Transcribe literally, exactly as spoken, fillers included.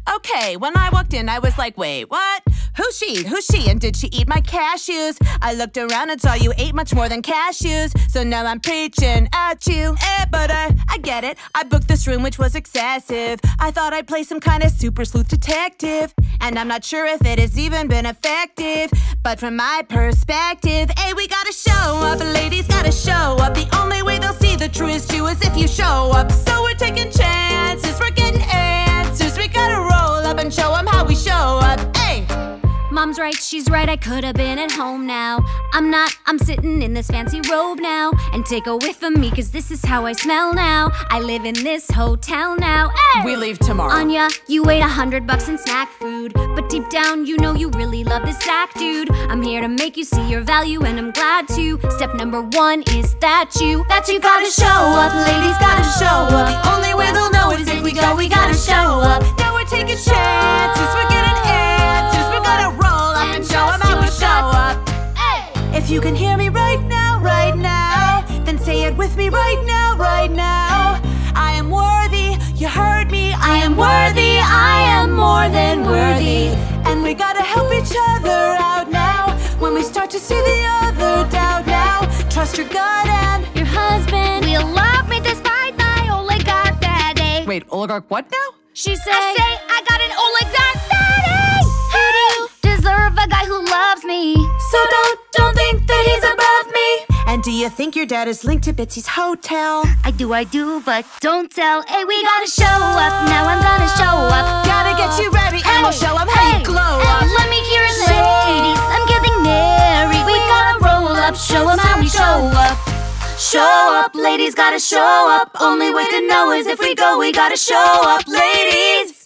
Okay, when I walked in, I was like, wait, what? Who's she? Who's she? And did she eat my cashews? I looked around and saw you ate much more than cashews. So now I'm preaching at you. Eh, but I, I get it. I booked this room, which was excessive. I thought I'd play some kind of super sleuth detective. And I'm not sure if it has even been effective. But from my perspective, hey, we gotta show up. Ladies gotta show up. The only way they'll see the truest you is if you show up. So we're taking chances, we're getting answers. We gotta roll up and show them how we show up. Hey! Mom's right, she's right, I could have been at home now. I'm not, I'm sitting in this fancy robe now. And take a whiff of me, cause this is how I smell now. I live in this hotel now. Hey! We leave tomorrow. Anya, you ate a hundred bucks in snack food. But deep down, you know you really love this sack, dude. I'm here to make you see your value, and I'm glad to. Step number one is that you, that you gotta show up. Ladies gotta show up. The only way they'll know is if we go, we gotta show up. Now we're taking chances, we're getting answers. We're gonna roll up and show them how we show up. If you can hear me right now, right now, then say it with me right now, right now. I am worthy, you heard me. I am worthy, I am more than worthy. And we gotta help each other out now. When we start to see the other doubt now, trust your gut and your husband will love me despite my oligarch daddy. Wait, oligarch what now? She say, I say I got an oligarch daddy. Who do you deserve a guy who loves me? So don't, don't think that he's above me. And do you think your dad is linked to Bitsy's hotel? I do, I do, but don't tell. Hey, we gotta show up. Now I'm gonna show up. Gotta get you ready, hey, and we'll show up how hey, you glow hey, up. Let me hear it, ladies. I'm getting married. We gotta roll up. Show them how we show up. Show up, ladies gotta show up. Only way to know is if we go, we gotta show up, ladies.